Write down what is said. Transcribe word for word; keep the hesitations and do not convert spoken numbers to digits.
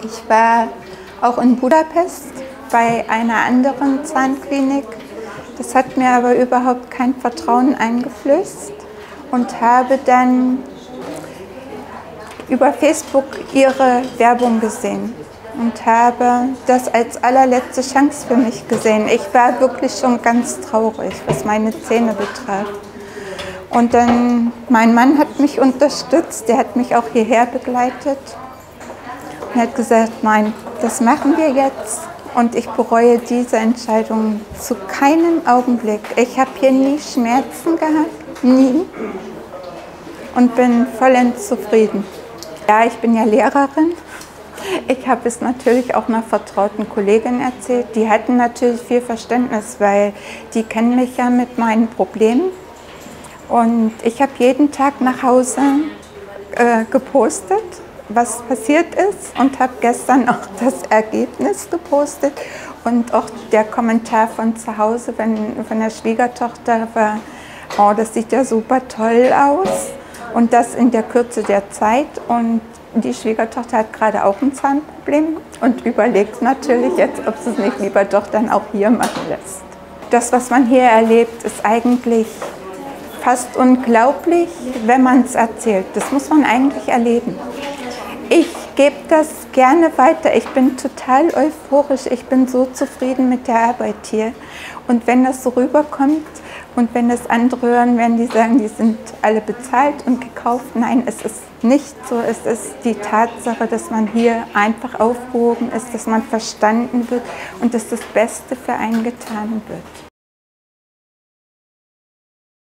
Ich war auch in Budapest bei einer anderen Zahnklinik. Das hat mir aber überhaupt kein Vertrauen eingeflößt und habe dann über Facebook ihre Werbung gesehen und habe das als allerletzte Chance für mich gesehen. Ich war wirklich schon ganz traurig, was meine Zähne betraf. Und dann, mein Mann hat mich unterstützt, der hat mich auch hierher begleitet und hat gesagt, nein, das machen wir jetzt. Und ich bereue diese Entscheidung zu keinem Augenblick. Ich habe hier nie Schmerzen gehabt, nie, und bin vollends zufrieden. Ja, ich bin ja Lehrerin. Ich habe es natürlich auch einer vertrauten Kollegin erzählt. Die hatten natürlich viel Verständnis, weil die kennen mich ja mit meinen Problemen. Und ich habe jeden Tag nach Hause äh, gepostet, was passiert ist, und habe gestern auch das Ergebnis gepostet. Und auch der Kommentar von zu Hause, wenn, von der Schwiegertochter war, oh, das sieht ja super toll aus. Und das in der Kürze der Zeit. Und die Schwiegertochter hat gerade auch ein Zahnproblem und überlegt natürlich jetzt, ob sie es nicht lieber doch dann auch hier machen lässt. Das, was man hier erlebt, ist eigentlich fast unglaublich, wenn man es erzählt. Das muss man eigentlich erleben. Ich gebe das gerne weiter. Ich bin total euphorisch. Ich bin so zufrieden mit der Arbeit hier. Und wenn das so rüberkommt und wenn das andere hören, werden die sagen, die sind alle bezahlt und gekauft. Nein, es ist nicht so. Es ist die Tatsache, dass man hier einfach aufgehoben ist, dass man verstanden wird und dass das Beste für einen getan wird.